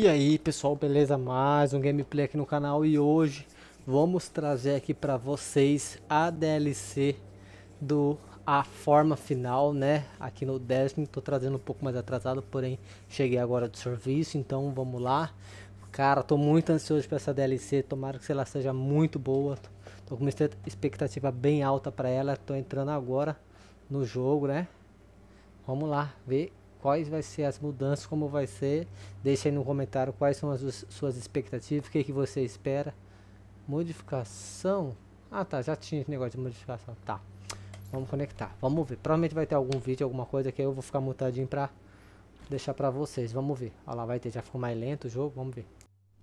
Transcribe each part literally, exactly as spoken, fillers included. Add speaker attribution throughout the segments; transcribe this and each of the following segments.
Speaker 1: E aí pessoal, beleza? Mais um gameplay aqui no canal e hoje vamos trazer aqui para vocês a D L C do A Forma Final, né? Aqui no Destiny, tô trazendo um pouco mais atrasado, porém cheguei agora do serviço, então vamos lá. Cara, tô muito ansioso para essa D L C, tomara que ela seja muito boa. Tô com uma expectativa bem alta para ela, tô entrando agora no jogo, né? Vamos lá, ver quais vai ser as mudanças, como vai ser. Deixa aí no comentário quais são as suas expectativas, o que, que você espera. Modificação? Ah tá, já tinha esse negócio de modificação. Tá, vamos conectar, vamos ver. Provavelmente vai ter algum vídeo, alguma coisa que eu vou ficar mutadinho pra deixar pra vocês. Vamos ver, olha lá, vai ter, já ficou mais lento o jogo, vamos ver.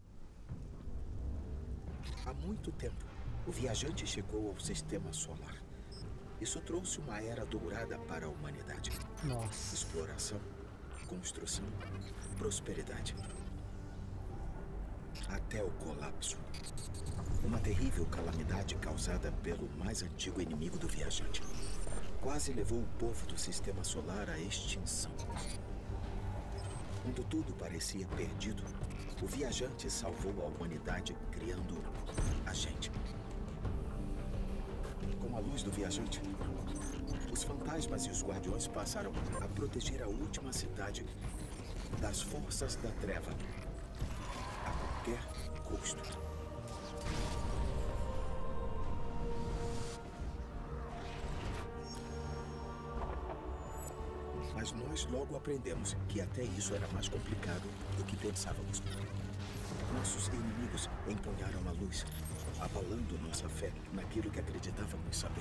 Speaker 2: Há muito tempo, o viajante chegou ao sistema solar. Isso trouxe uma era dourada para a humanidade.
Speaker 1: Nossa.
Speaker 2: Exploração, construção, prosperidade. Até o colapso. Uma terrível calamidade causada pelo mais antigo inimigo do viajante. Quase levou o povo do sistema solar à extinção. Quando tudo parecia perdido, o viajante salvou a humanidade criando a gente. Com a luz do viajante, os fantasmas e os guardiões passaram a proteger a última cidade das forças da treva a qualquer custo. Mas nós logo aprendemos que até isso era mais complicado do que pensávamos. Nossos inimigos empunharam a luz, abalando nossa fé naquilo que acreditávamos saber.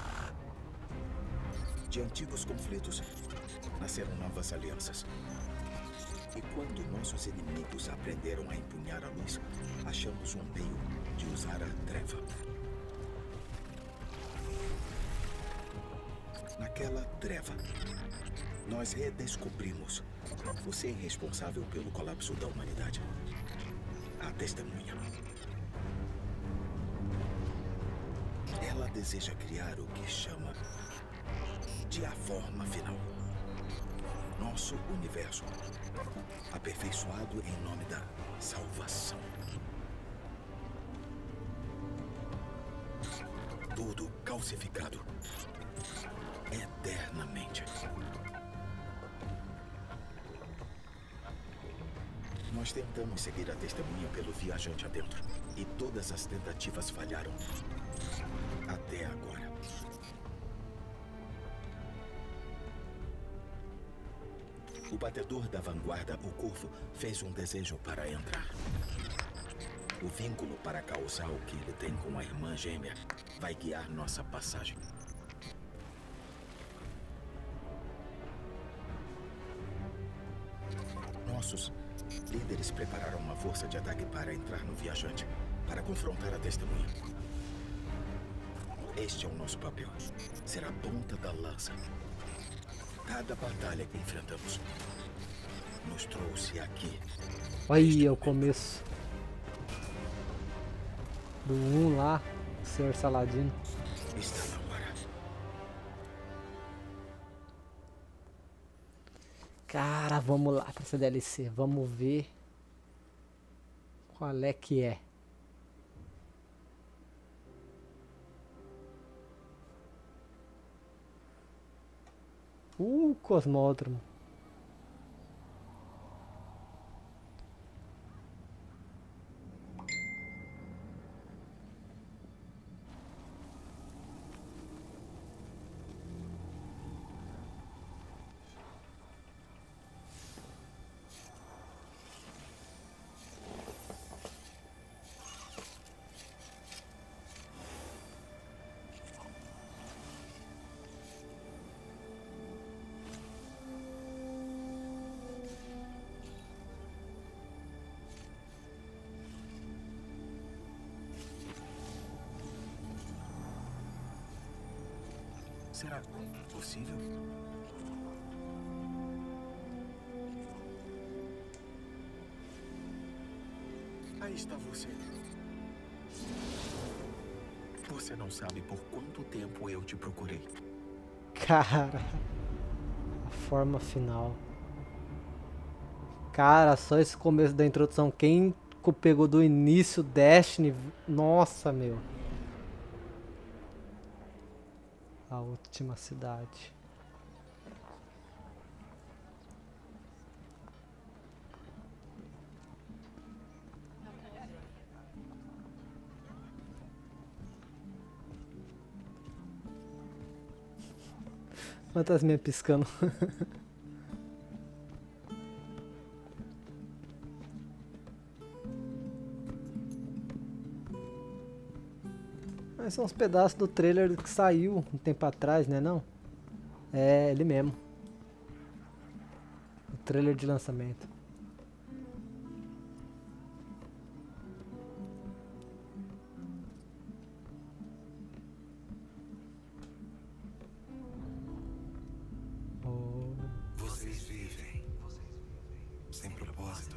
Speaker 2: De antigos conflitos, nasceram novas alianças. E quando nossos inimigos aprenderam a empunhar a luz, achamos um meio de usar a treva. Naquela treva, nós redescobrimos o ser responsável pelo colapso da humanidade. A testemunha. Ela deseja criar o que chama de a forma final. Nosso universo, aperfeiçoado em nome da salvação. Tudo calcificado eternamente. Nós tentamos seguir a testemunha pelo viajante adentro, e todas as tentativas falharam. Até agora. O batedor da vanguarda, o Corvo, fez um desejo para entrar. O vínculo para causar o que ele tem com a irmã gêmea vai guiar nossa passagem. Nossos líderes prepararam uma força de ataque para entrar no viajante, para confrontar a testemunha. Este é o nosso papel. Ser a ponta da lança. Cada batalha que enfrentamos nos trouxe aqui.
Speaker 1: Aí é o começo do um lá, o senhor Saladino.
Speaker 2: Está na hora.
Speaker 1: Cara, vamos lá pra essa D L C, vamos ver qual é que é. Uh, Cosmódromo.
Speaker 2: Será possível? Aí está você. Você não sabe por quanto tempo eu te procurei.
Speaker 1: Cara, a forma final. Cara, só esse começo da introdução, quem co- pegou do início Destiny, nossa, meu. A última cidade. Fantasminha piscando. Esses são uns pedaços do trailer que saiu um tempo atrás, né não? É, ele mesmo. O trailer de lançamento. Oh.
Speaker 2: Vocês vivem sem propósito.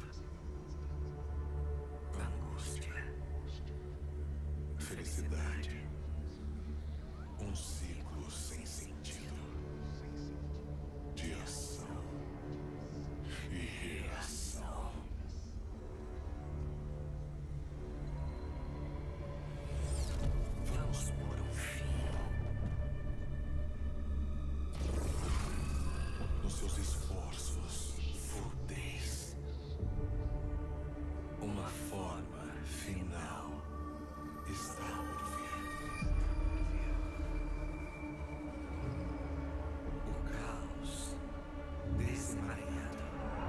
Speaker 2: Angústia. Felicidade. Um ciclo sem sentido. De ação e reação. Vamos por um fim. Nos seus esforços fúteis. Uma forma final está por vir. O caos desemaranhado.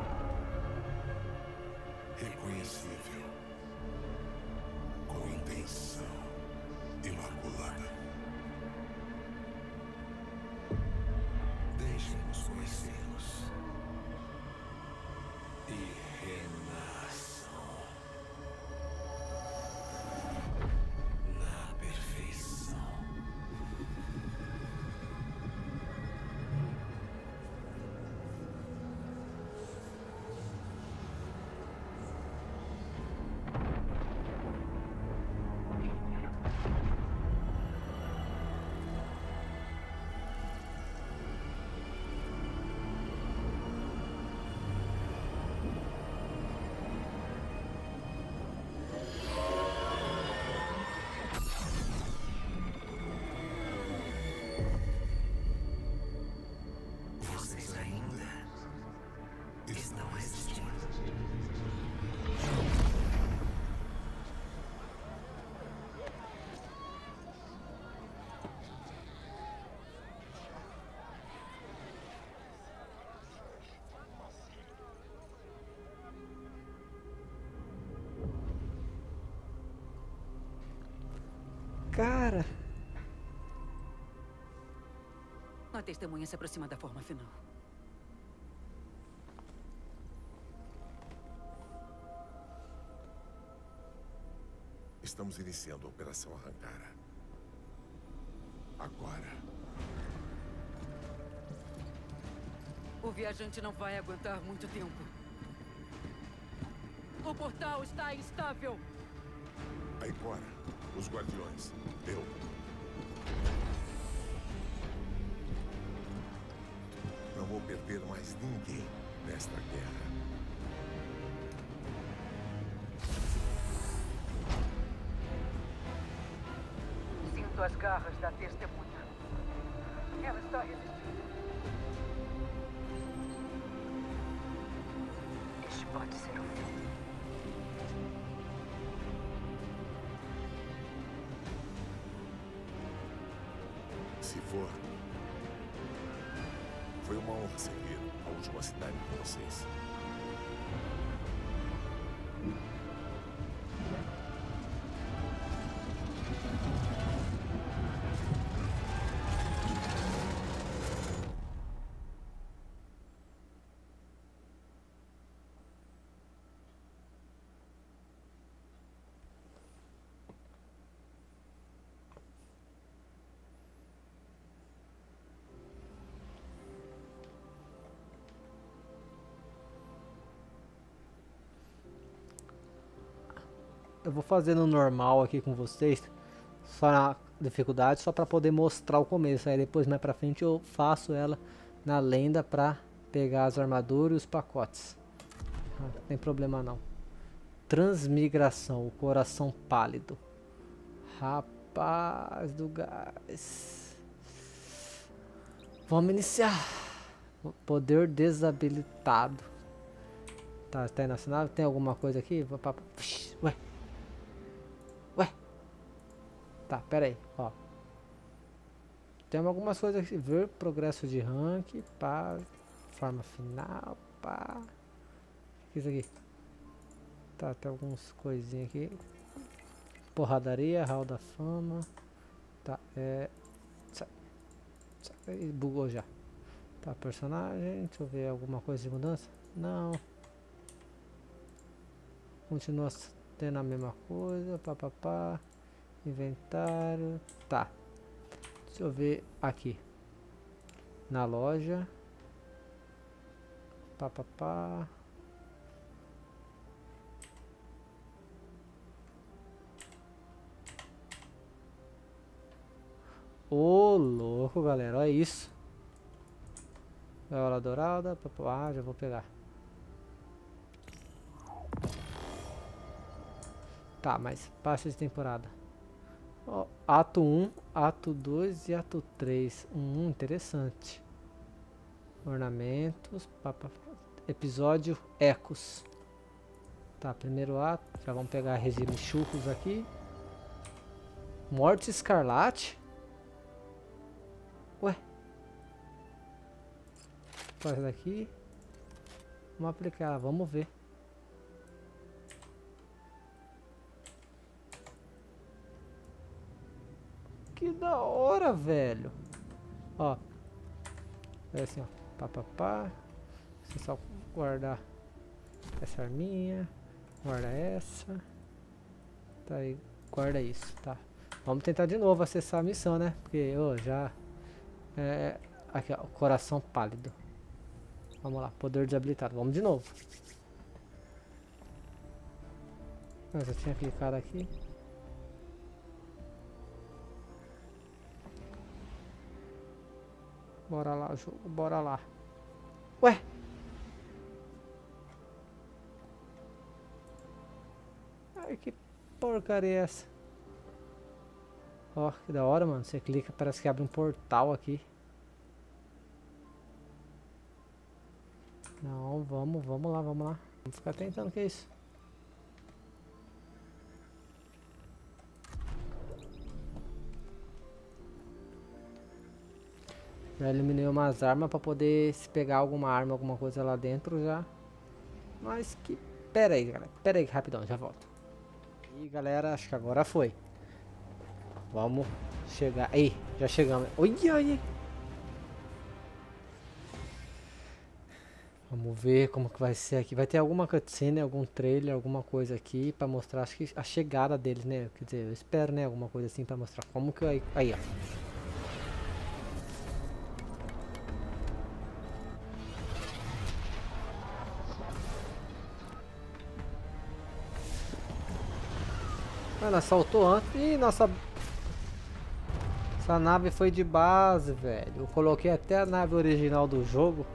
Speaker 2: Reconhecível. Com intenção imaculada. Deixem-nos conhecê-los. E renasçam. Na perfeição. Vocês ainda estão resistindo.
Speaker 1: Cara,
Speaker 3: A testemunha se aproxima da forma final.
Speaker 4: Estamos iniciando a Operação Arrancara. Agora.
Speaker 3: O viajante não vai aguentar muito tempo. O portal está instável.
Speaker 4: Aí fora, os guardiões. Eu. Não vou perder mais ninguém nesta guerra.
Speaker 3: Sinto as garras da testemunha. Ela está resistindo. Este pode ser o fim.
Speaker 4: Se for, foi uma honra servir a última cidade com vocês.
Speaker 1: eu vou fazer no normal aqui com vocês, só na dificuldade, só para poder mostrar o começo. Aí depois mais pra frente eu faço ela na lenda pra pegar as armaduras e os pacotes. Ah, não tem problema não. Transmigração, o coração pálido. Rapaz do gás. Vamos iniciar. Poder desabilitado. Tá, tá nacional? Tem alguma coisa aqui? Ué. Ué. Tá, pera aí, ó. Tem algumas coisas aqui. Ver progresso de rank. Pá. Forma final. Pá. O que é isso aqui? Tá, tem algumas coisinhas aqui. Porradaria, hall da fama. Tá, é. Sai. Sai. Bugou já. Tá, personagem. Deixa eu ver alguma coisa de mudança. Não. Continua tendo a mesma coisa. Pá, pá, pá. Inventário. Tá. Deixa eu ver aqui. Na loja. Pá, pá, pá. Ô, louco, galera. Olha isso. Gaiola dourada. Pá, pá, ah, já vou pegar. Tá, mas passa de temporada. Ó, ato um, ato dois e ato três. Hum, interessante. Ornamentos. Pá, pá, pá. Episódio Ecos. Tá, primeiro ato. Já vamos pegar regime churros aqui. Morte Escarlate. Ué. Faz daqui. Vamos aplicar, vamos ver. Que da hora, velho. Ó. É assim, ó. Pá, pá, pá. Você só guardar essa arminha. Guarda essa. Tá aí. Guarda isso, tá. Vamos tentar de novo acessar a missão, né? Porque, ô, já... É... Aqui, ó. Coração pálido. Vamos lá. Poder desabilitado. Vamos de novo. Eu já tinha clicado aqui. Bora lá, jogo. Bora lá. Ué? Ai, que porcaria é essa? Ó, que da hora, mano. Você clica, parece que abre um portal aqui. Não, vamos, vamos lá, vamos lá. Vamos ficar tentando, que é isso? Já eliminei umas armas pra poder, se pegar alguma arma, alguma coisa lá dentro já. Mas que... Pera aí, galera. Pera aí, rapidão, já volto. E galera, acho que agora foi. Vamos chegar. Aí, já chegamos. Olha aí. Vamos ver como que vai ser aqui. Vai ter alguma cutscene, algum trailer, alguma coisa aqui pra mostrar, acho que a chegada deles, né? Quer dizer, eu espero, né? Alguma coisa assim pra mostrar como que... Aí, aí ó. Ela saltou antes. Ih, nossa... Essa nave foi de base, velho. Eu coloquei até a nave original do jogo.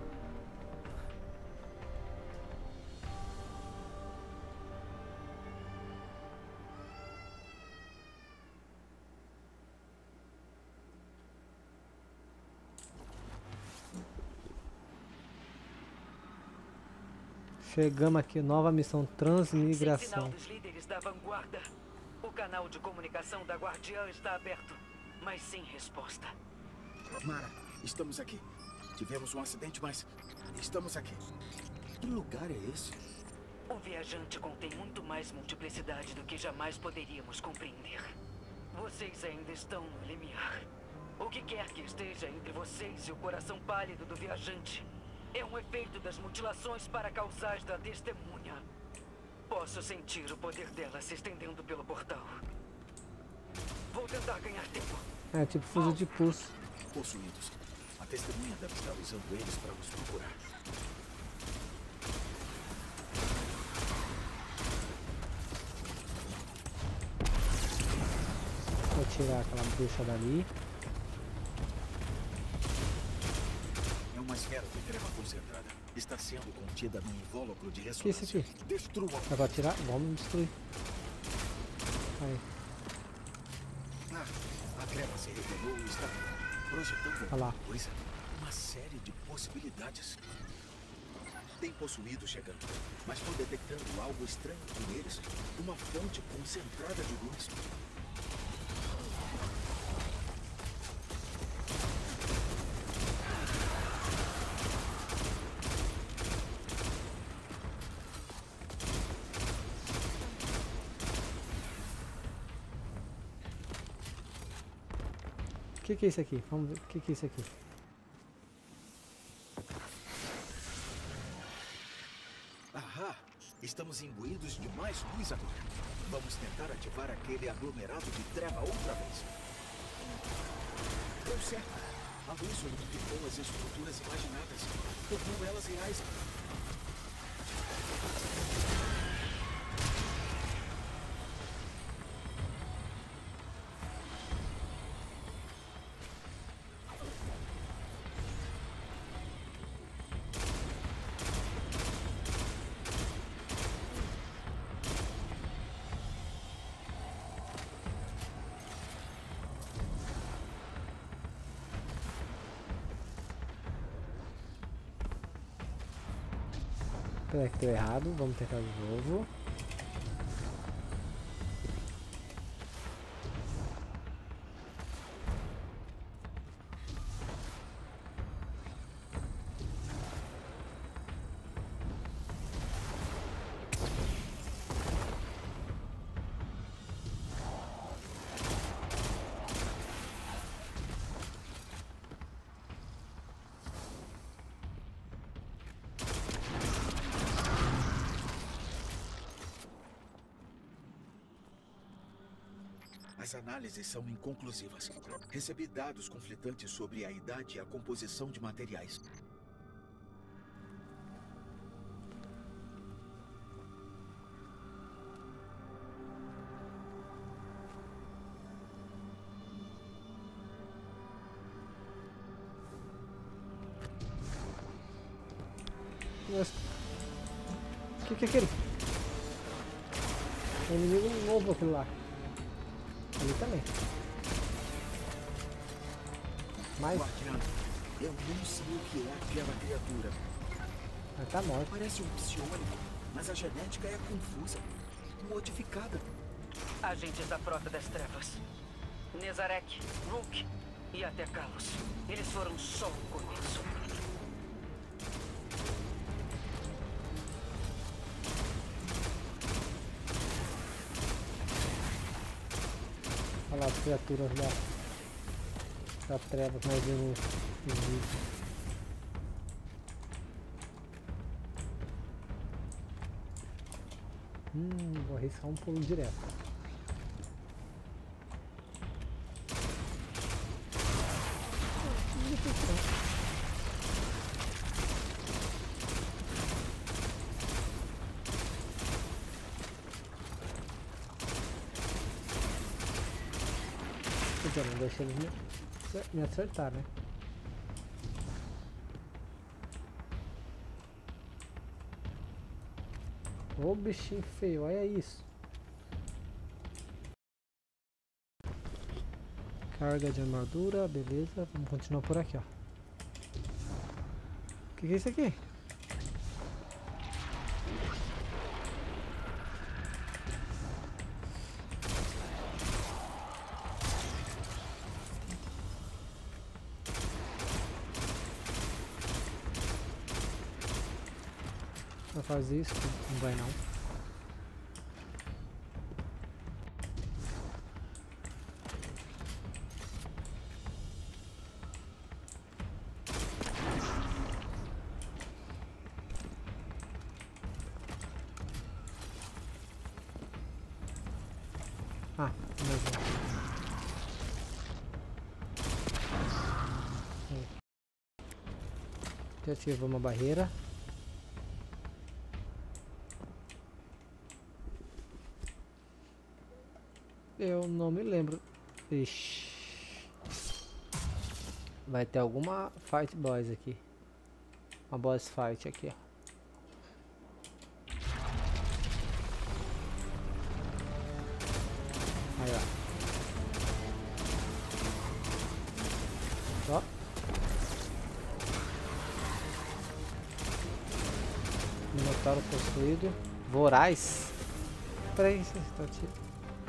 Speaker 1: Chegamos aqui, nova missão, transmigração.
Speaker 3: Sinal dos líderes da vanguarda. O canal de comunicação da Guardiã está aberto, mas sem resposta.
Speaker 2: Mara, estamos aqui. Tivemos um acidente, mas estamos aqui. Que lugar é esse?
Speaker 3: O viajante contém muito mais multiplicidade do que jamais poderíamos compreender. Vocês ainda estão no limiar. O que quer que esteja entre vocês e o coração pálido do viajante é um efeito das mutilações paracausais da testemunha. Posso sentir o poder dela se estendendo pelo portal. Vou tentar ganhar tempo.
Speaker 1: É tipo fuzil de pulso.
Speaker 2: Possuídos. A testemunha deve estar usando eles para nos procurar.
Speaker 1: Vou tirar aquela bruxa dali.
Speaker 2: É uma esfera de treva concentrada. está sendo contida num invólucro de
Speaker 1: O que é isso
Speaker 2: ressonância.
Speaker 1: aqui?
Speaker 2: Destruam.
Speaker 1: Vai pra atirar? Vamos destruir. Aí,
Speaker 2: Ah, a treva se revelou e está projetando
Speaker 1: olha lá.
Speaker 2: alguma coisa. Uma série de possibilidades. Tem possuído chegando, mas estou detectando algo estranho com eles. Uma fonte concentrada de luz.
Speaker 1: O que, que é isso aqui? Vamos ver o que, que é isso aqui.
Speaker 2: Ahá! Estamos imbuídos de mais luz agora. Vamos tentar ativar aquele aglomerado de treva outra vez. Deu certo. A luz solidificou as estruturas imaginadas, tornou elas reais.
Speaker 1: Peraí que deu errado, vamos tentar de novo.
Speaker 2: As análises são inconclusivas. Recebi dados conflitantes sobre a idade e a composição de materiais.
Speaker 1: Nossa. O que, que é aquilo? É um inimigo novo aquilo lá. Ali também. Mais?
Speaker 2: Guardiano, eu não sei o que é aquela criatura.
Speaker 1: Mas tá morto.
Speaker 2: Parece um psiônico, mas a genética é confusa, modificada.
Speaker 3: Agentes da Frota das Trevas. Nezarek, Rook e até Kalos. Eles foram só o começo.
Speaker 1: Olha lá as criaturas da, da treva que nós vimos no vídeo. Hum, vou arriscar um pulo direto. Então, não deixa eles me, me acertar, né? Ô bichinho feio, olha isso. Carga de armadura, beleza. Vamos continuar por aqui, ó. O que, que é isso aqui? Vai fazer isso? Não vai não. Ah, beleza. Já ativou uma barreira. Eu não me lembro. Ixi. Vai ter alguma Fight Boys aqui. Uma boss fight aqui, ó. Aí, ó. Ó. Minotauro possuído. Voraz. Peraí, você tá atirando.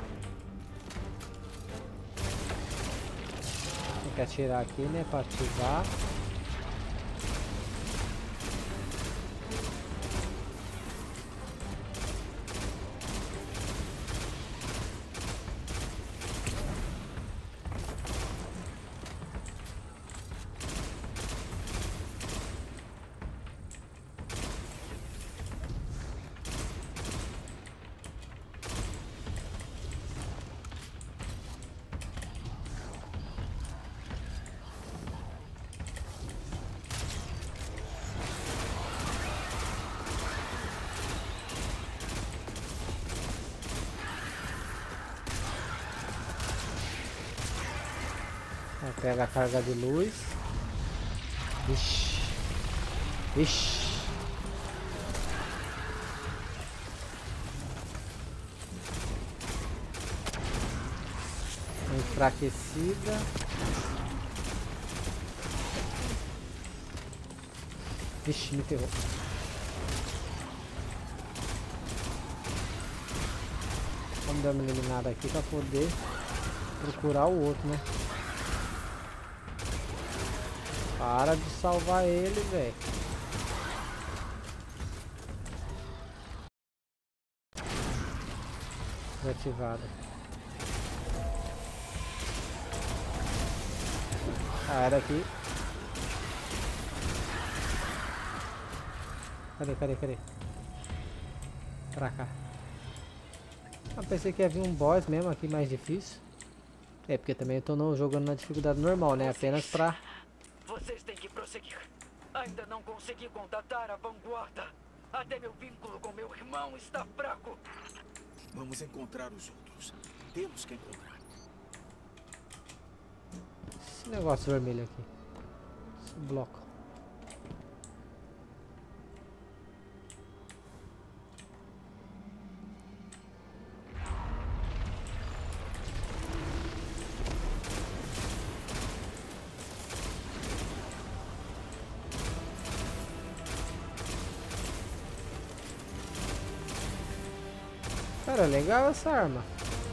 Speaker 1: Tem que atirar aqui, né? Pra ativar. Pega a carga de luz. Ixi. Ixi. Enfraquecida. Ixi, me ferrou. Vamos dar uma eliminada aqui para poder procurar o outro, né? Para de salvar ele, velho. Desativada. Ah, era aqui. Cadê, cadê, cadê? Pra cá. Ah, pensei que ia vir um boss mesmo aqui mais difícil. É, porque também eu tô no, jogando na dificuldade normal, né? Apenas pra...
Speaker 3: Vocês têm que prosseguir. Ainda não consegui contatar a vanguarda. Até meu vínculo com meu irmão está fraco.
Speaker 2: Vamos encontrar os outros. Temos que encontrar.
Speaker 1: Esse negócio vermelho aqui. Esse bloco. Cara, legal essa arma.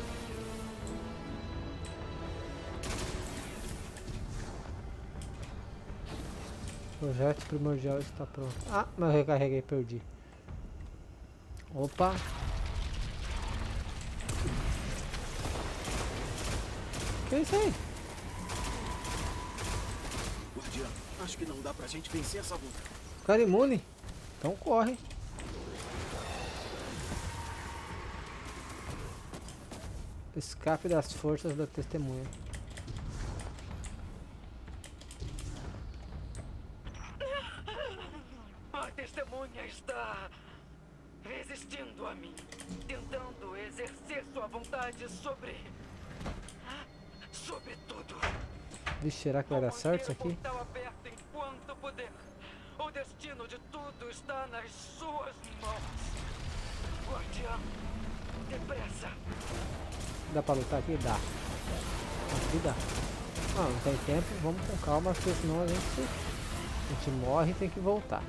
Speaker 1: Projeto primordial está pronto. Ah, mas eu recarreguei e perdi. Opa. Que é isso aí?
Speaker 2: Guardião, acho que não dá pra gente vencer essa luta.
Speaker 1: Cara imune? Então corre. Escape das forças da testemunha.
Speaker 3: A testemunha está resistindo a mim, tentando exercer sua vontade sobre... sobre tudo.
Speaker 1: Vixe, será que vai dar certo isso aqui?
Speaker 3: Aberto enquanto puder. O destino de tudo está nas suas mãos. Guardião, depressa.
Speaker 1: Dá pra lutar aqui? Dá. Aqui dá. Ah, não tem tempo, vamos com calma, porque senão a gente, a gente morre e tem que voltar.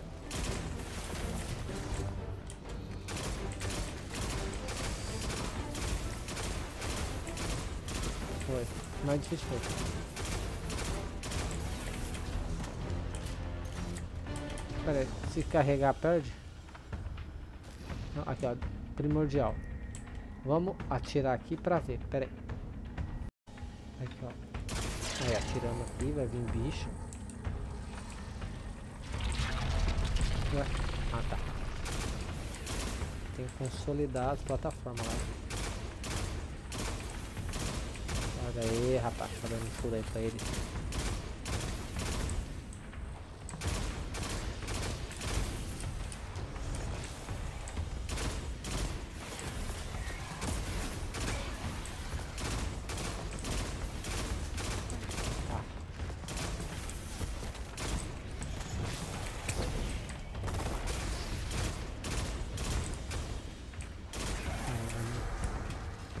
Speaker 1: Foi. Mais difícil foi. Pera aí, se carregar perde? Não, aqui ó, primordial. Vamos atirar aqui pra ver, pera aí. Aqui ó. Aí atiramos aqui, vai vir bicho. Ué? Ah tá. Tem que consolidar as plataformas lá. Olha aí, rapaz, tá dando escuro aí pra ele.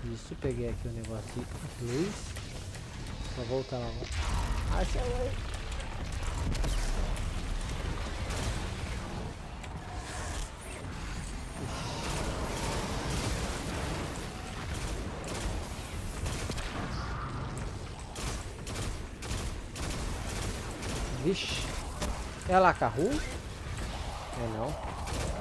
Speaker 1: Isso, peguei aqui o negócio de luz. Vou voltar lá. Ai, sai aí. Vixe. É lá carro? É não.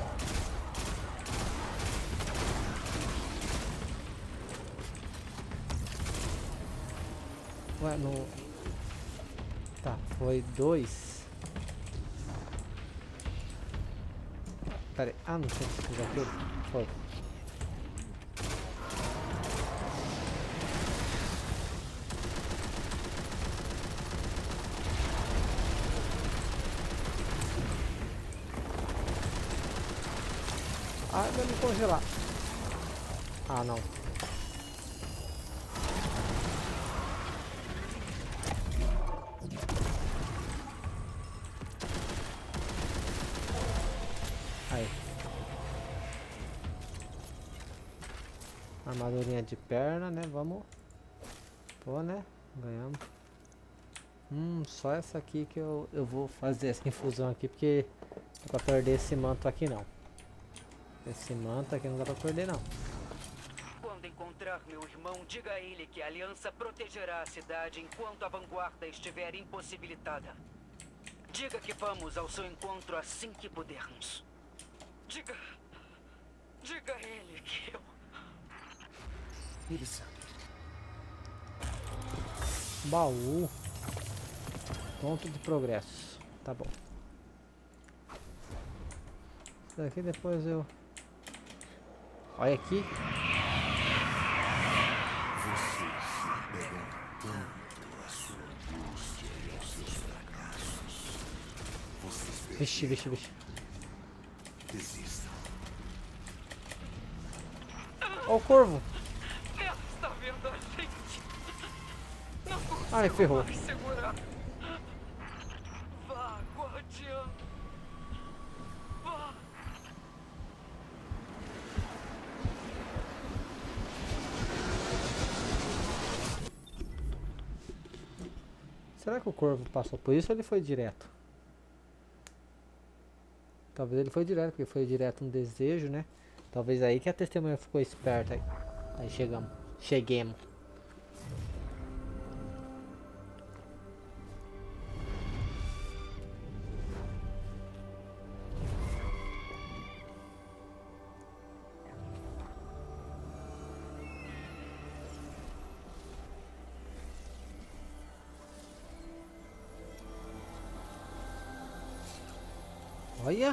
Speaker 1: Ué, no... Tá, foi dois. Pera aí. Ah, não tinha que fazer aquilo? Foi. Ah, vai me congelar. Ah, não. Aí. Armadurinha de perna, né? Vamos. Pô, né? Ganhamos. Hum, só essa aqui que eu, eu vou fazer essa infusão aqui, porque não dá pra perder esse manto aqui não. Esse manto aqui não dá pra perder não.
Speaker 3: Quando encontrar meu irmão, diga a ele que a Aliança protegerá a cidade enquanto a vanguarda estiver impossibilitada. Diga que vamos ao seu encontro assim que pudermos. Diga... Diga a ele que eu...
Speaker 2: Ele sabe.
Speaker 1: Baú. Ponto de progresso. Tá bom. Isso daqui depois eu... Olha aqui.
Speaker 4: Vocês se pegam tanto a sua angústia e aos seus fracassos. Vocês
Speaker 1: Vixe, vixe, vixe.
Speaker 4: desistam.
Speaker 1: Ó o corvo.
Speaker 3: Ela está vendo a gente. Não consigo
Speaker 1: Ai, ferrou.
Speaker 3: mais segurar. Vá, guardiã. Vá.
Speaker 1: Será que o corvo passou por isso ou ele foi direto? Talvez ele foi direto, porque foi direto no desejo, né? Talvez aí que a testemunha ficou esperta. Aí, aí chegamos. Cheguemos. Olha!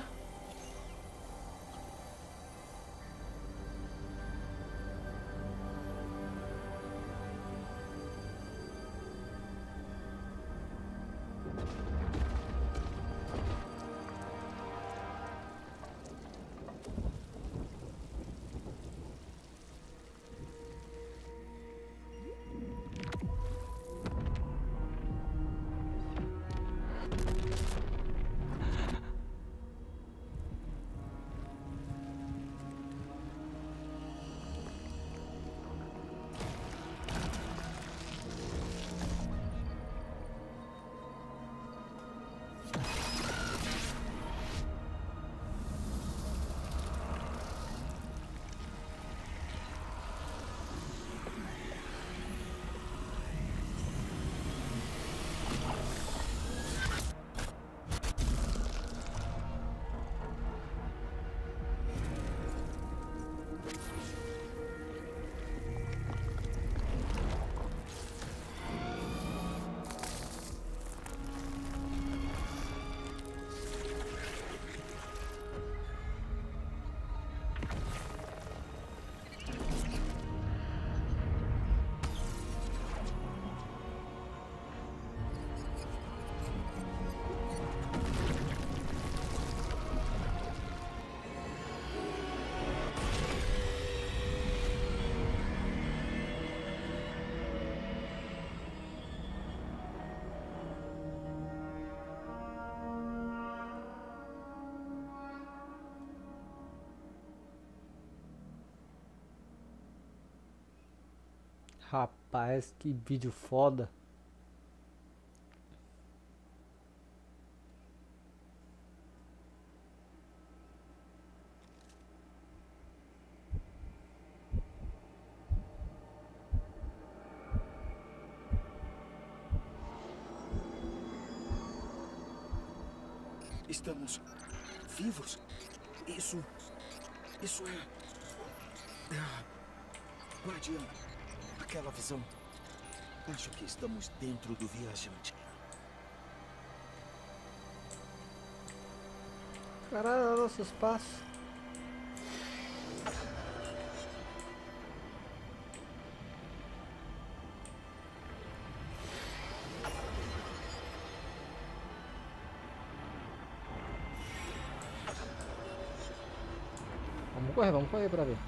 Speaker 1: Rapaz, que vídeo foda.
Speaker 2: Estamos vivos. Isso... Isso é... Ah, Guardião, aquela visão. Acho que estamos dentro do viajante.
Speaker 1: Caralho, olha nossos passos. Vamos correr, vamos correr pra ver.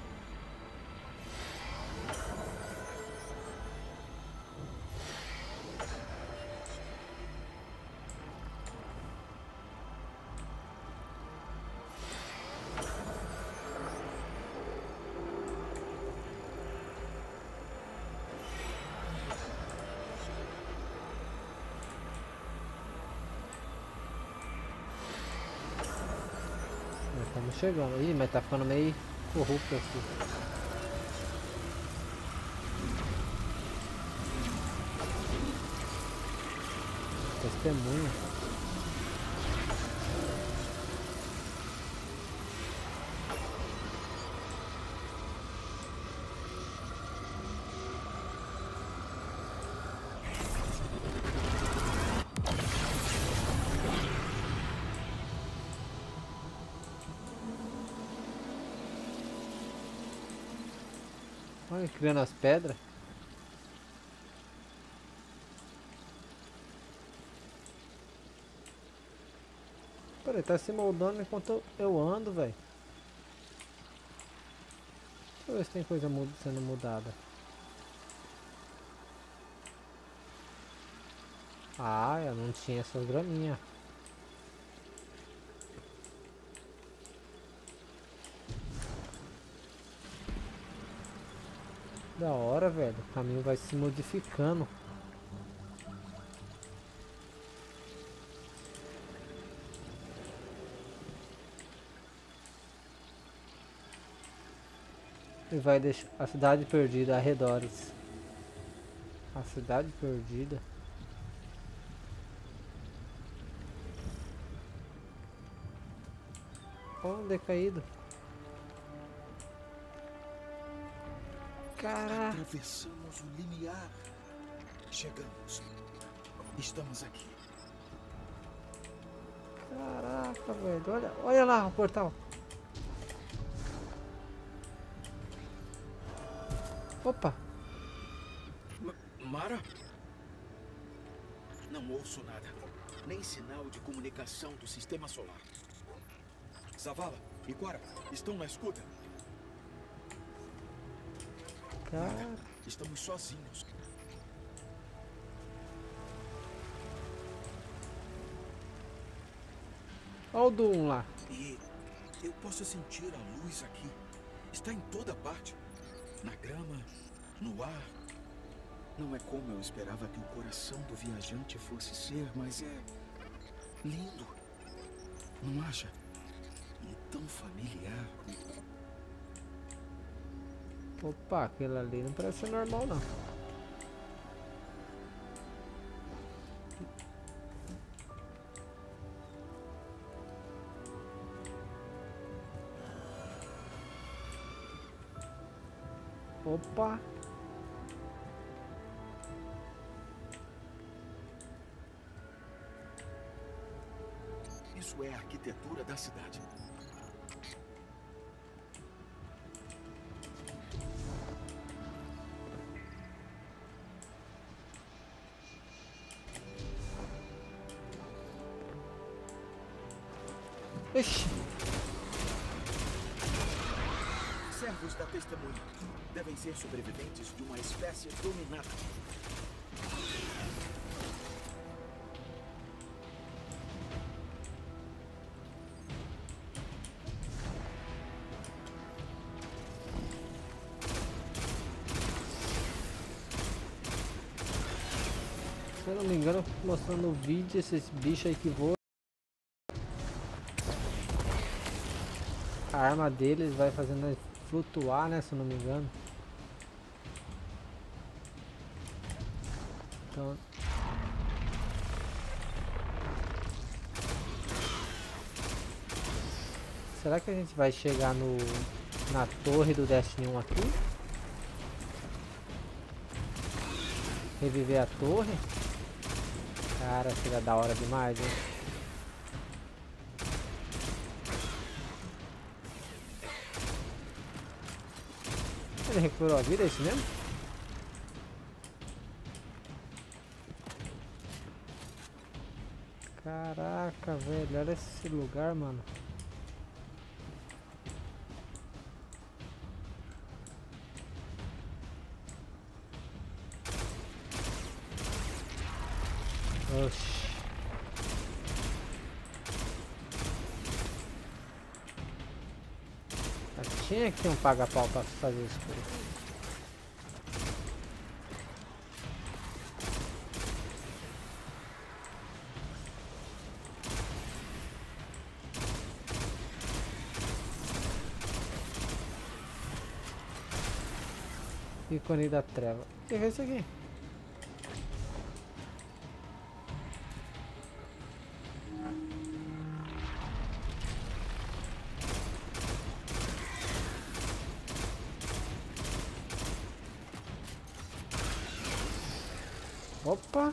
Speaker 1: Estamos chegando. Ih, mas tá ficando meio corrupto aqui. Testemunha. Olha, criando as pedras. Peraí, tá se moldando enquanto eu ando, velho. Deixa eu ver se tem coisa mud- sendo mudada. Ah, eu não tinha essas graminhas. Da hora, velho. O caminho vai se modificando. E vai deixar a cidade perdida, arredores. A cidade perdida. Ó, um decaído. Caraca.
Speaker 2: Atravessamos o limiar. Chegamos. Estamos aqui.
Speaker 1: Caraca, velho. Olha, olha lá o portal. Opa.
Speaker 2: Ma- Mara? Não ouço nada. Nem sinal de comunicação do sistema solar. Zavala e Quara estão na escuta.
Speaker 1: Cara.
Speaker 2: Estamos sozinhos.
Speaker 1: Olha o Doom lá.
Speaker 2: E eu posso sentir a luz aqui. Está em toda parte. Na grama, no ar. Não é como eu esperava que o coração do viajante fosse ser, mas é lindo. Não acha? E tão familiar.
Speaker 1: Opa, aquele ali não parece ser normal, não. Opa.
Speaker 2: Isso é a arquitetura da cidade.
Speaker 1: Ixi.
Speaker 2: Servos da testemunha. Devem ser sobreviventes de uma espécie dominada.
Speaker 1: Se eu não me engano, mostrando no vídeo esses bichos aí que voam. A arma deles vai fazendo eles flutuar, né? Se eu não me engano. Então... Será que a gente vai chegar no na torre do Destiny um aqui? Reviver a torre? Cara, seria da hora demais, hein? Ele recuperou a vida, é isso mesmo? Caraca, velho, olha esse lugar, mano. Oxi. Tinha que ter um paga-pau pra fazer isso. Ícone da treva. O que é isso aqui? Opa!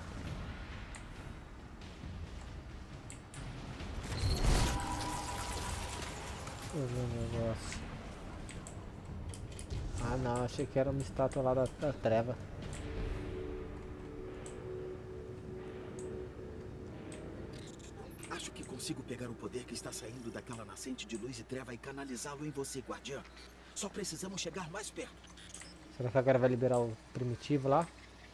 Speaker 1: Deixa eu ver o negócio. Ah não, achei que era uma estátua lá da, da treva.
Speaker 2: Acho que consigo pegar o poder que está saindo daquela nascente de luz e treva e canalizá-lo em você, guardiã. Só precisamos chegar mais perto.
Speaker 1: Será que agora vai liberar o primitivo lá?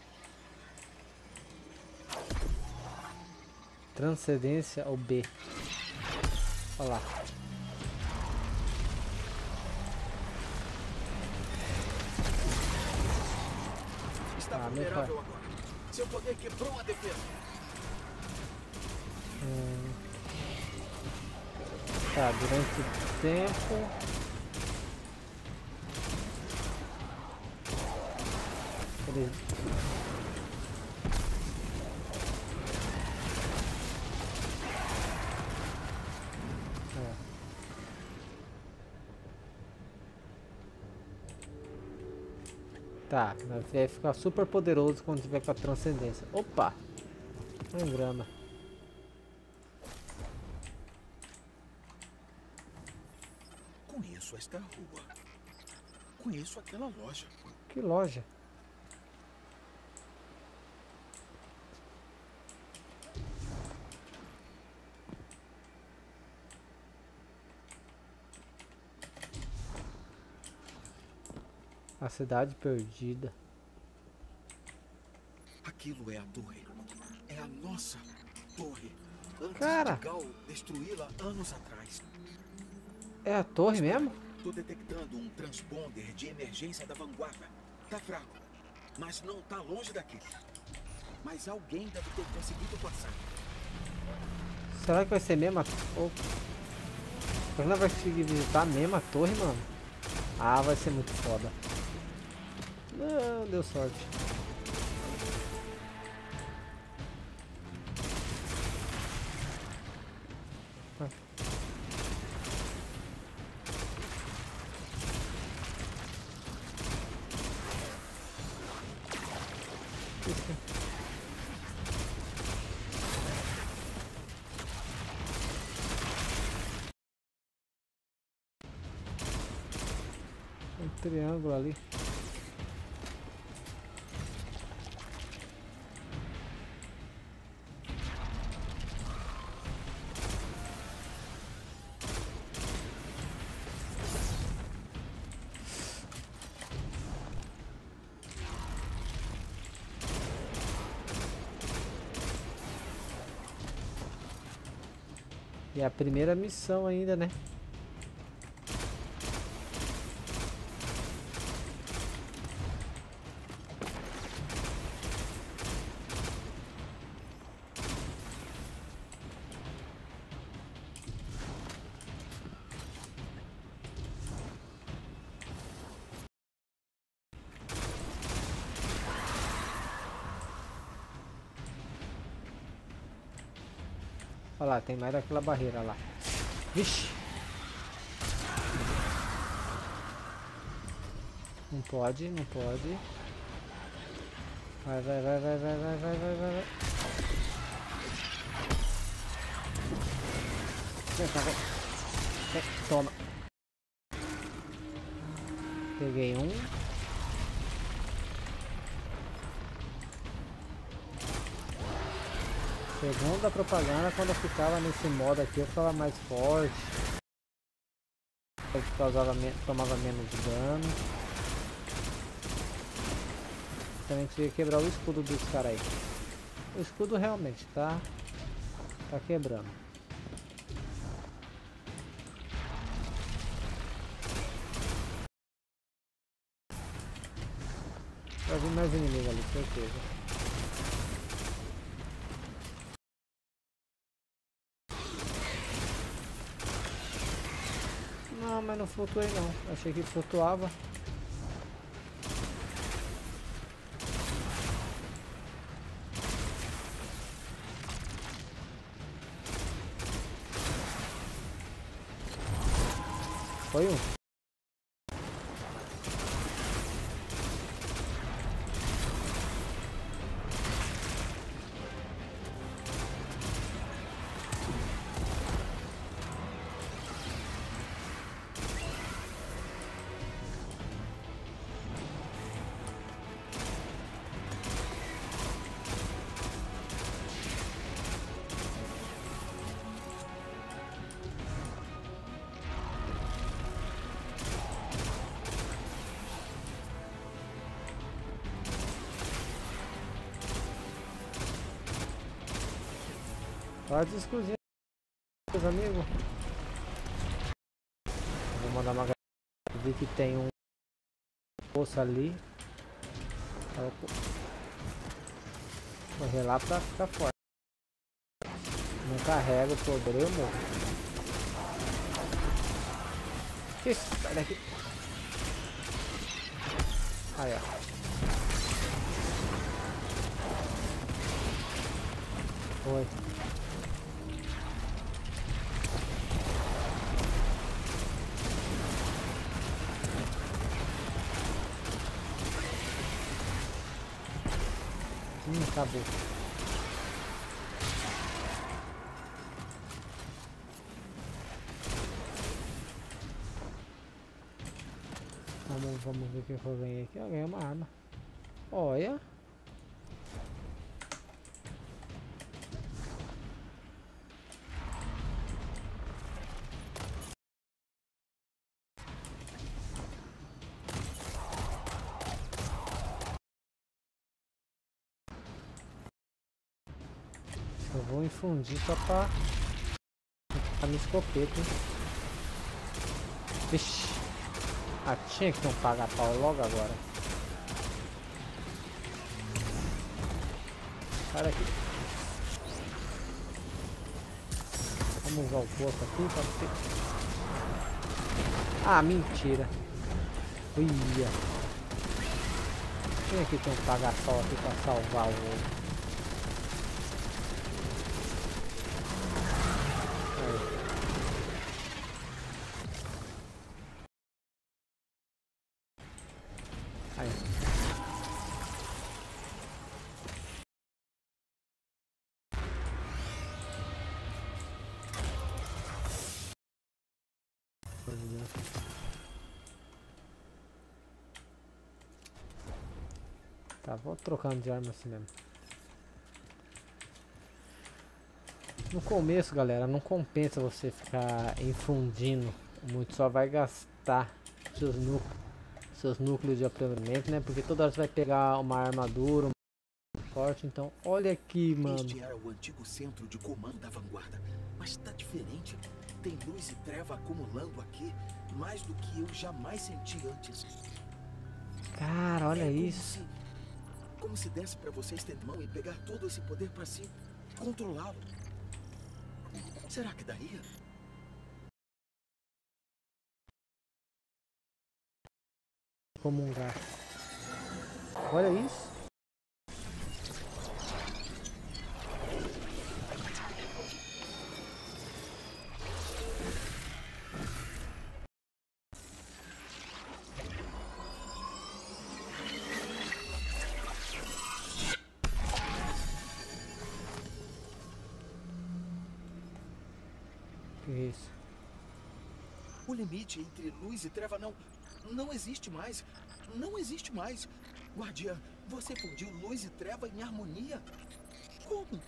Speaker 1: Transcendência ou B? Olha lá.
Speaker 2: Está
Speaker 1: Ah,
Speaker 2: vulnerável agora. Seu poder quebrou a defesa.
Speaker 1: Hum. Tá, durante o tempo... Ele... Tá, vai ficar super poderoso quando tiver com a transcendência. Opa! Um grama.
Speaker 2: Conheço esta rua. Conheço aquela loja.
Speaker 1: Que loja? A cidade perdida.
Speaker 2: Aquilo é a torre. É a nossa torre. Antes
Speaker 1: Cara.
Speaker 2: de Gal destruí-la anos atrás.
Speaker 1: É a torre mesmo?
Speaker 2: Tô detectando um transponder de emergência da vanguarda. Tá fraco, mas não tá longe daqui. Mas alguém deve ter conseguido passar.
Speaker 1: Será que vai ser mesmo a... Oh. Será que nós vai conseguir visitar a mesma torre, mano? Ah, vai ser muito foda. Não, deu sorte. Ah. Um triângulo ali. E é a primeira missão ainda, né? Olha lá, tem mais daquela barreira lá. Vixe! Não pode, não pode. Vai, vai, vai, vai, vai, vai, vai, vai, vai, vai. Vem cá, vem. Vem, toma. Peguei um. Segundo a propaganda, quando eu ficava nesse modo aqui, eu ficava mais forte. Eu causava, tomava menos dano. Também conseguia quebrar o escudo dos caras aí. O escudo realmente tá, tá quebrando. Vai vir mais inimigo ali, certeza. Não, mas não flutuei não. Achei que flutuava. Foi um. Pode excluir, meus amigos. Vou mandar uma. Vi que tem um poço ali. Vou correr lá pra ficar forte. Não carrega o poder, eu morro. Isso, sai daqui. Aí, ó. Foi. Hum, acabou. Vamos, vamos ver o que eu ganhei aqui. Eu ganhei uma arma. Olha. Eu vou infundir só pra a minha escopeta, hein? Vixe. Ah, tinha que não pagar pau logo agora. Sai daqui. Vamos usar o poço aqui pra ter... Ah, mentira. Uia. Tinha que ter um paga-pau aqui pra salvar o outro. Tá, vou trocando de arma assim mesmo. No começo, galera, não compensa você ficar infundindo muito, só vai gastar seus núcleos, seus núcleos de aprimoramento, né? Porque toda hora você vai pegar uma armadura um forte, então olha aqui, mano.
Speaker 2: Este era o antigo centro de comando da vanguarda, mas tá diferente. Tem luz e treva acumulando aqui, mais do que eu jamais senti antes.
Speaker 1: Cara, olha
Speaker 2: é
Speaker 1: isso.
Speaker 2: Como se, como se desse pra você estender mão e pegar todo esse poder pra si, controlá-lo. Será que daria?
Speaker 1: Comungar. Olha isso. que é isso?
Speaker 2: O limite entre luz e treva não... não existe mais. Não existe mais. Guardiã, você fundiu luz e treva em harmonia? Como?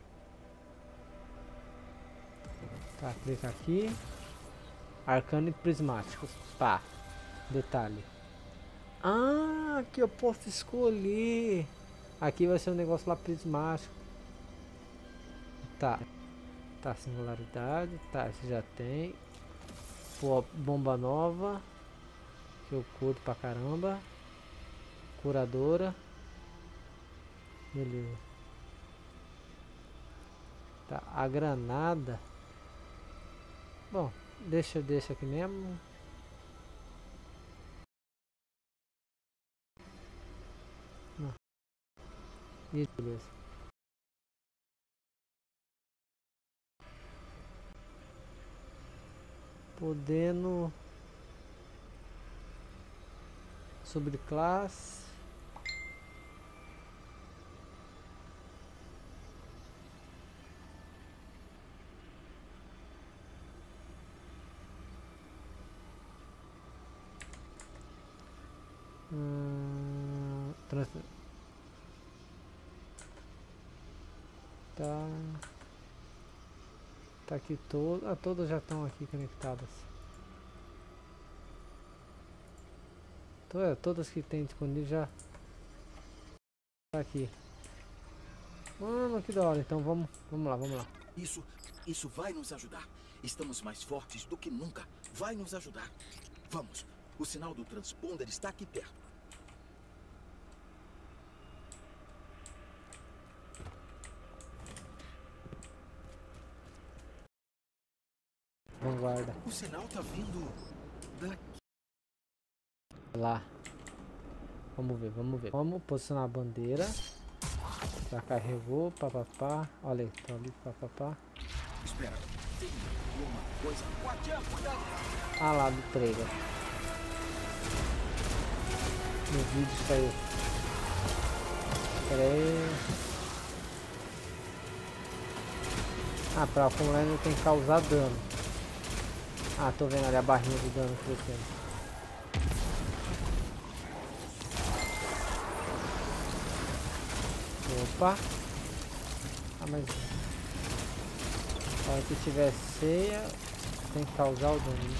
Speaker 1: Tá, clica aqui. Arcano e prismáticos. Pá. Detalhe. Ah, aqui eu posso escolher. Aqui vai ser um negócio lá prismático. Tá. Tá, singularidade. Tá, esse já tem. Pô, bomba nova. Que eu curto pra caramba. Curadora. Beleza. Tá, a granada. Bom, deixa, deixa aqui mesmo. Não. E beleza. Podendo sobre classe. Hum, trans... Tá. Tá aqui todo. Ah, todas já estão aqui conectadas. Então, é, todas que tem disponível já tá aqui. Mano, que da hora. Então vamos, vamos lá, vamos lá.
Speaker 2: Isso, isso vai nos ajudar. Estamos mais fortes do que nunca. Vai nos ajudar. Vamos. O sinal do transponder está aqui perto.
Speaker 1: Vanguarda.
Speaker 2: O sinal tá vindo daqui.
Speaker 1: Lá. Vamos ver, vamos ver. Vamos posicionar a bandeira. Já carregou, papapá. Olha aí, tô ali, papapá.
Speaker 2: Espera, tem uma coisa. Guardiã, cuidado!
Speaker 1: Ah lá, do trailer. No vídeo saiu. Pera aí. Ah, pra acumular ainda tem que causar dano. Ah, tô vendo ali a barrinha de dano crescendo. Opa. Ah, mas... Na hora que tiver ceia, tem que causar o dano.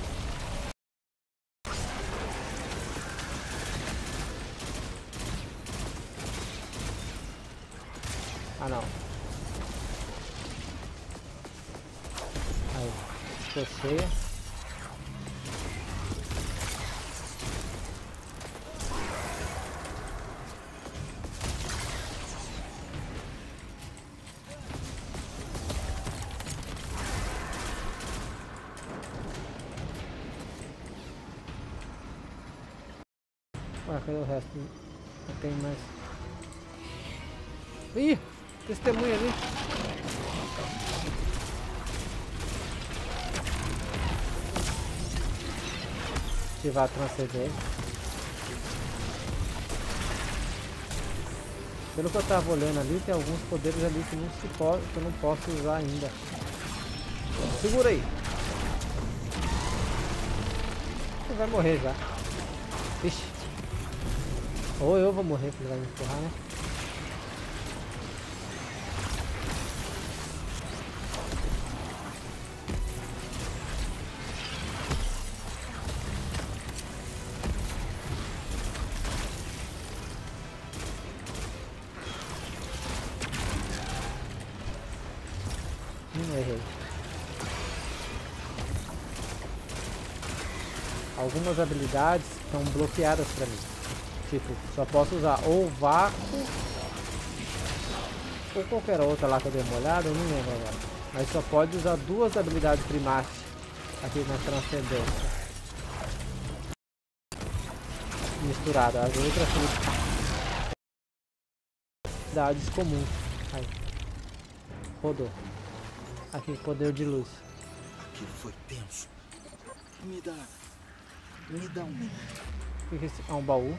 Speaker 1: Ah, não. Aí, ficou cheia. Ué, cadê o resto? Não tem mais. Ih! Testemunha ali. Ativar a transcendência. Pelo que eu tava olhando ali, tem alguns poderes ali que não se pode, que eu não posso usar ainda. Segura aí. Você vai morrer já. Ixi. Ou eu vou morrer, porque ele vai me empurrar, né? Hum, errei. Algumas habilidades estão bloqueadas pra mim. Tipo, só posso usar ou vácuo ou qualquer outra lá que eu dei uma olhada, eu não lembro agora. Mas só pode usar duas habilidades primárias aqui na transcendência. Misturada, as outras habilidades comuns. Aí. Rodou. Aqui, poder de luz.
Speaker 2: Aquilo foi tenso. Me dá... Me dá um minuto.
Speaker 1: O que é esse? Ah, um baú.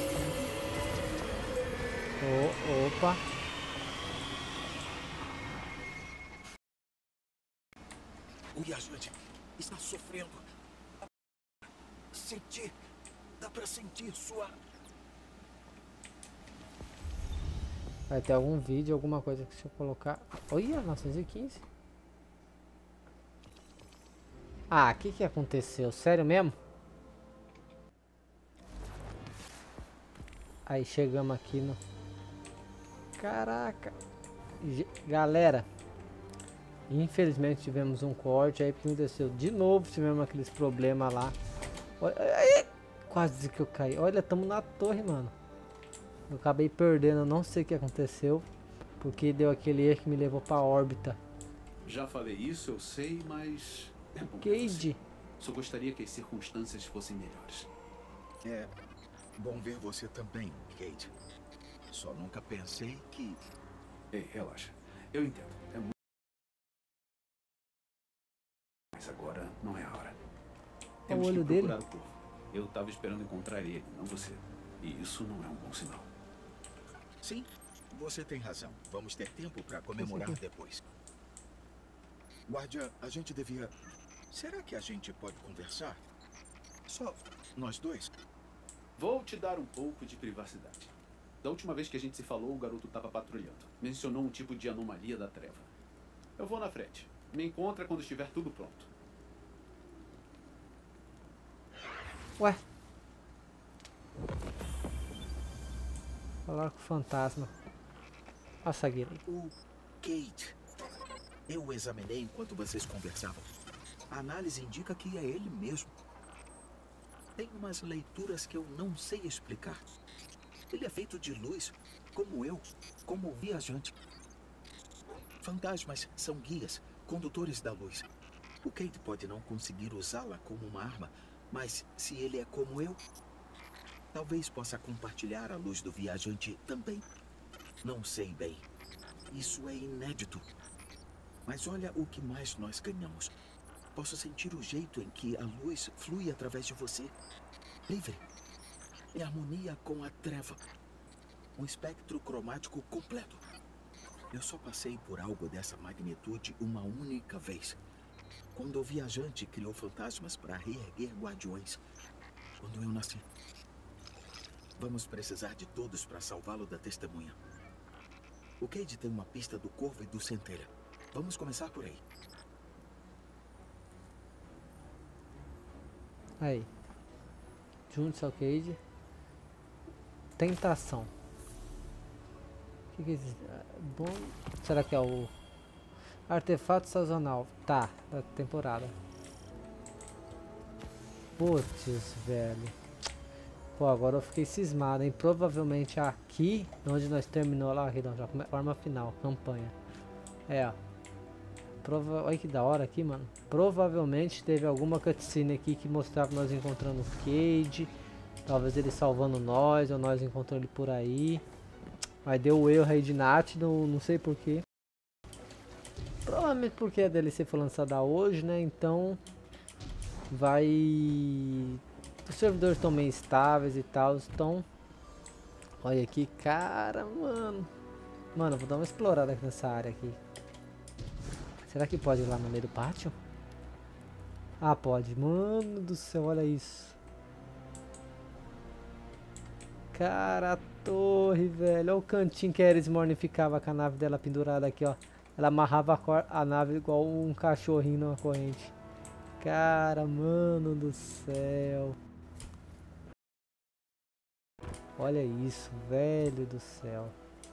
Speaker 1: Oh, opa.
Speaker 2: O viajante está sofrendo. Sentir. Dá pra sentir sua...
Speaker 1: Vai ter algum vídeo, alguma coisa que se eu colocar... Olha, novecentos e quinze. Ah, o que que aconteceu? Sério mesmo? Aí chegamos aqui no... Caraca. G Galera. Infelizmente tivemos um corte aí porque aconteceu. De novo tivemos aqueles problemas lá. Olha, ai, quase que eu caí. Olha, estamos na torre, mano. Eu acabei perdendo, eu não sei o que aconteceu. Porque deu aquele erro que me levou pra órbita.
Speaker 5: Já falei isso, eu sei, mas... É bom
Speaker 1: Cade.
Speaker 5: Só gostaria que as circunstâncias fossem melhores.
Speaker 2: É bom ver você também, Cade. Só nunca pensei que...
Speaker 5: Ei, relaxa. Eu entendo. É muito... Mas agora não é a hora. Temos
Speaker 1: o olho
Speaker 5: que
Speaker 1: dele.
Speaker 5: procurar o corvo. Eu tava esperando encontrar ele, não você. E isso não é um bom sinal.
Speaker 2: Sim, você tem razão. Vamos ter tempo para comemorar depois. Guardia, a gente devia... Será que a gente pode conversar? Só nós dois?
Speaker 5: Vou te dar um pouco de privacidade. Da última vez que a gente se falou, o garoto estava patrulhando. Mencionou um tipo de anomalia da treva. Eu vou na frente. Me encontra quando estiver tudo pronto.
Speaker 1: Ué. Falar com o fantasma. Nossa, Guilherme.
Speaker 2: O Cade. Eu o examinei enquanto vocês conversavam. A análise indica que é ele mesmo. Tem umas leituras que eu não sei explicar. Ele é feito de luz, como eu, como o viajante. Fantasmas são guias, condutores da luz. O Cade pode não conseguir usá-la como uma arma, mas se ele é como eu, talvez possa compartilhar a luz do viajante também. Não sei bem. Isso é inédito. Mas olha o que mais nós ganhamos. Posso sentir o jeito em que a luz flui através de você. Livre. Em harmonia com a treva. Um espectro cromático completo. Eu só passei por algo dessa magnitude uma única vez. Quando o viajante criou fantasmas para reerguer guardiões. Quando eu nasci. Vamos precisar de todos para salvá-lo da testemunha. O Cade tem uma pista do Corvo e do Centelha. Vamos começar por aí.
Speaker 1: Aí. Junte-se ao Cade. Tentação. O que que é isso? Bom. Será que é o artefato sazonal? Tá, da temporada. Putz, velho. Pô, agora eu fiquei cismado, hein? Provavelmente aqui, onde nós terminou lá, aqui não, já forma final, campanha. É, ó. Prova... Olha que da hora aqui, mano. Provavelmente teve alguma cutscene aqui que mostrava nós encontrando o Cade. Talvez ele salvando nós, ou nós encontrando ele por aí. Mas deu o erro aí de Nat, não, não sei porquê. Provavelmente porque a D L C foi lançada hoje, né? Então vai... Os servidores estão meio estáveis e tal, então... Olha aqui, cara, mano. Mano, eu vou dar uma explorada aqui nessa área aqui. Será que pode ir lá no meio do pátio? Ah, pode. Mano do céu, olha isso. Cara, a torre, velho. Olha o cantinho que a Erismorn ficava com a nave dela pendurada aqui, ó. Ela amarrava a, a nave igual um cachorrinho numa corrente. Cara, mano do céu. Olha isso, velho do céu.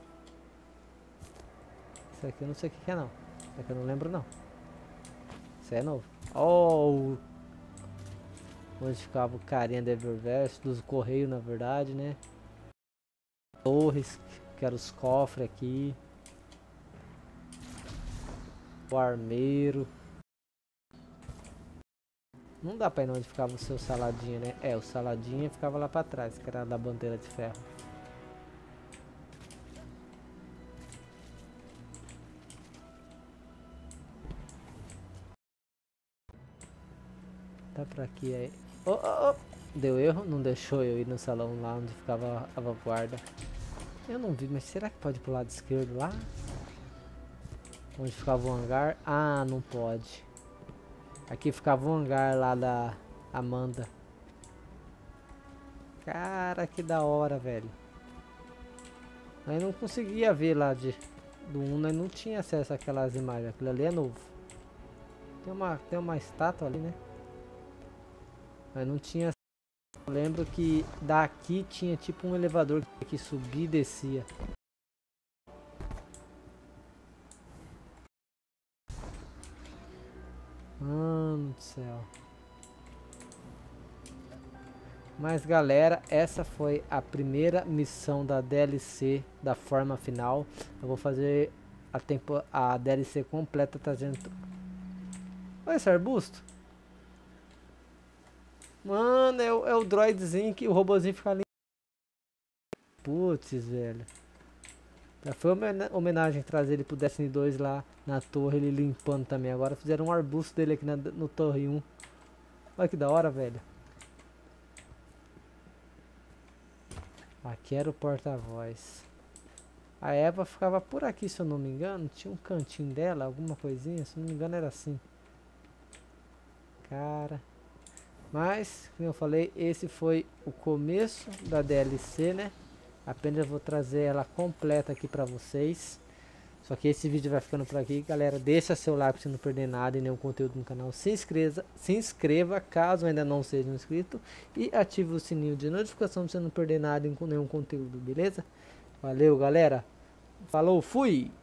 Speaker 1: Isso aqui eu não sei o que é não. Isso aqui eu não lembro não. Isso é novo. Oh! Onde ficava o carinha da Eververse, dos Correios na verdade, né? Torres, que eram os cofres aqui. O armeiro. Não dá pra ir onde ficava o seu Saladinha, né? É, o Saladinha ficava lá pra trás, que era da bandeira de ferro. Tá pra aqui aí. Oh, oh, oh. Deu erro? Não deixou eu ir no salão lá onde ficava a vanguarda. Eu não vi, mas será que pode ir pro lado esquerdo lá? Onde ficava o hangar? Ah, não pode. Aqui ficava o hangar lá da Amanda. Cara, que da hora, velho. Aí não conseguia ver lá de, do um, né? Não tinha acesso àquelas imagens. Aquilo ali é novo. Tem uma, tem uma estátua ali, né? Mas não tinha. Eu lembro que daqui tinha tipo um elevador que subia e descia. Mano do céu. Mas galera, essa foi a primeira missão da D L C da forma final. Eu vou fazer a, tempo, a D L C completa trazendo... Olha esse arbusto. Mano, é o, é o droidzinho que o robozinho fica ali. Putz, velho. Já foi homenagem trazer ele pro Destiny dois lá na torre, ele limpando também. Agora fizeram um arbusto dele aqui na, no Torre um. Olha que da hora, velho. Aqui era o porta-voz. A Eva ficava por aqui, se eu não me engano. Tinha um cantinho dela, alguma coisinha. Se eu não me engano era assim. Cara. Mas, como eu falei, esse foi o começo da D L C, né? Apenas eu vou trazer ela completa aqui pra vocês. Só que esse vídeo vai ficando por aqui, galera. Deixa seu like pra você não perder nada e nenhum conteúdo no canal. Se inscreva, se inscreva caso ainda não seja inscrito. E ative o sininho de notificação pra você não perder nada em nenhum conteúdo, beleza? Valeu, galera. Falou, fui!